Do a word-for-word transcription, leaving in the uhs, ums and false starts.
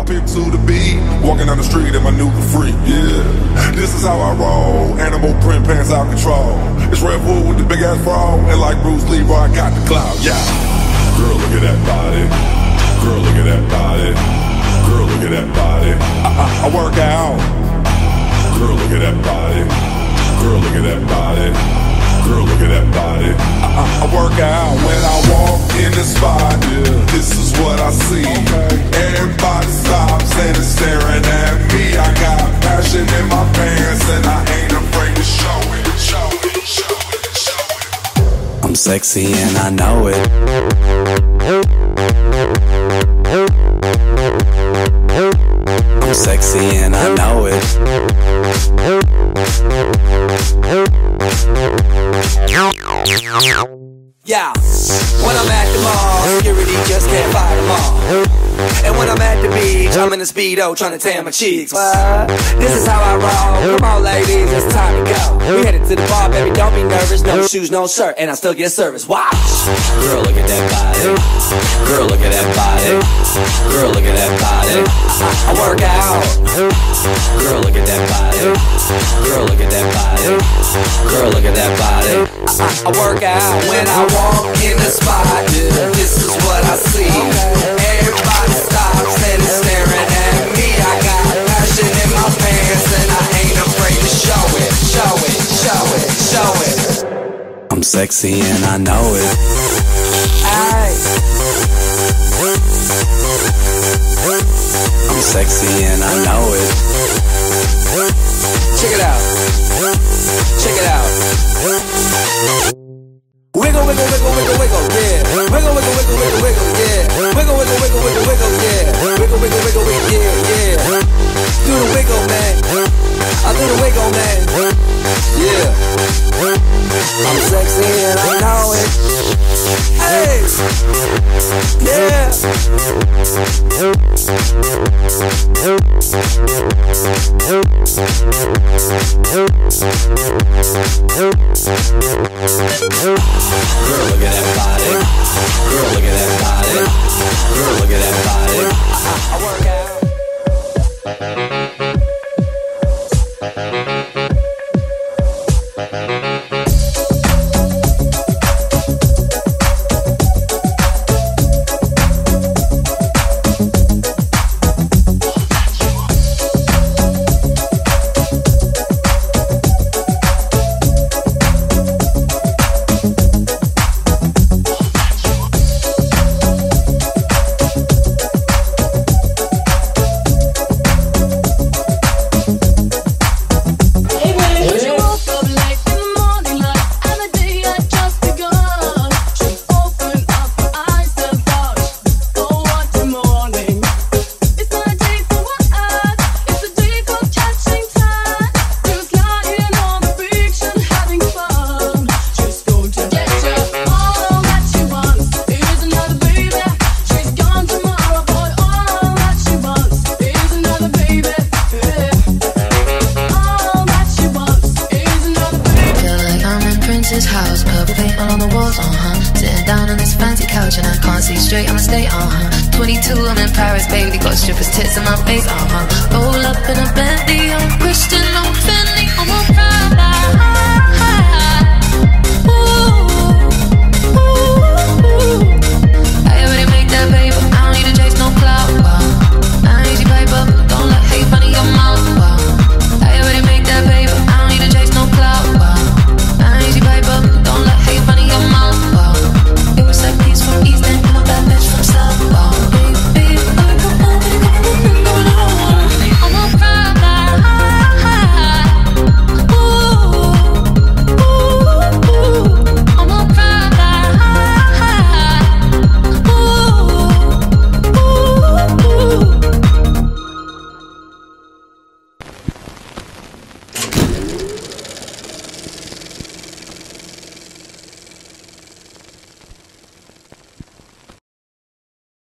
pop it to the beat. Walking down the street in my new freak, yeah. This is how I roll. Animal print pants out control. It's Red Bull with the big ass frog. And like Bruce Lee, bro, I got the clout, yeah. Girl, look at that body. Girl, look at that body. Girl, look at that body. I, I, I work out. Girl, look at that body. Girl, look at that body. Girl, look at that body. I, I, I work out when I walk in the spot. Yeah, this is what I see. Okay. Everybody stops and is staring at me. I got passion in my pants and I ain't afraid to show it. Show it, show it, show it. I'm sexy and I know it. I'm sexy and I know it. Yeah, when I'm at the mall, security just can't fight them all. And when I'm at the beach, I'm in a Speedo trying to tan my cheeks. What? This is how I roll. Come on ladies, it's time to go. We headed to the bar, baby, don't be nervous. No shoes, no shirt, and I still get service. Watch! Girl, look at that body. Girl, look at that body. Girl, look at that body. I, I work out. Girl, look at that body. Girl, look at that body. Girl, look at that body. I, I, I work out when I walk in the spot. Yeah, this is what I see. Everybody stops and is staring at me. I got passion in my pants and I ain't afraid to show it. Show it, show it, show it. I'm sexy and I know it. Aye. I'm sexy and I know it. Check it out. Check it out. Wiggle, wiggle, wiggle, wiggle, wiggle, yeah. Wiggle, wiggle, wiggle, wiggle, wiggle, yeah. Wiggle, wiggle, wiggle, wiggle, wiggle, yeah. Wiggle, wiggle, wiggle, wiggle, yeah, yeah. Do the wiggle, man. I do the wiggle, man. Yeah. I'm sexy and I know it. Hey. Yeah. Girl, look at that body. Girl, look at that body. Girl, look at that body. I, I work out. House, purple paint all on the walls, uh-huh. Sitting down on this fancy couch and I can't see straight, I'ma stay, uh-huh. Twenty-two, I'm in Paris, baby, got strippers' tits in my face, uh-huh. Roll up in a bed,